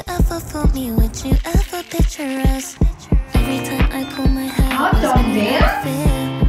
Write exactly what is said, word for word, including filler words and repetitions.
ever fool me? Would you ever picture us? Every time I pull my hair, Hot dog was in an there? outfit.